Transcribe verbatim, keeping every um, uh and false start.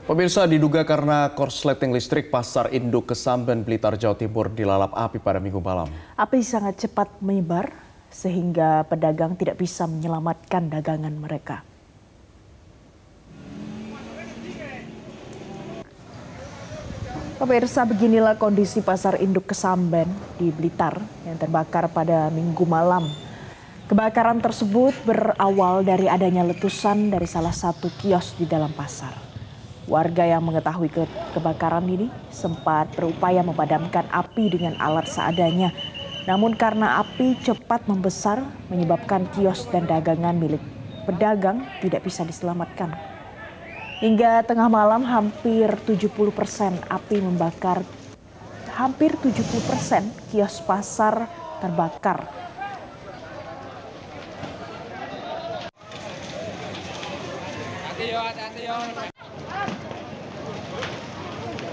Pemirsa, diduga karena korsleting listrik Pasar Induk Kesamben, Blitar, Jawa Timur dilalap api pada Minggu malam. Api sangat cepat menyebar sehingga pedagang tidak bisa menyelamatkan dagangan mereka. Pemirsa, beginilah kondisi Pasar Induk Kesamben di Blitar yang terbakar pada Minggu malam. Kebakaran tersebut berawal dari adanya letusan dari salah satu kios di dalam pasar. Warga yang mengetahui ke kebakaran ini sempat berupaya memadamkan api dengan alat seadanya. Namun karena api cepat membesar menyebabkan kios dan dagangan milik pedagang tidak bisa diselamatkan. Hingga tengah malam hampir tujuh puluh persen api membakar, hampir tujuh puluh persen kios pasar terbakar. Hati-hati, hati-hati.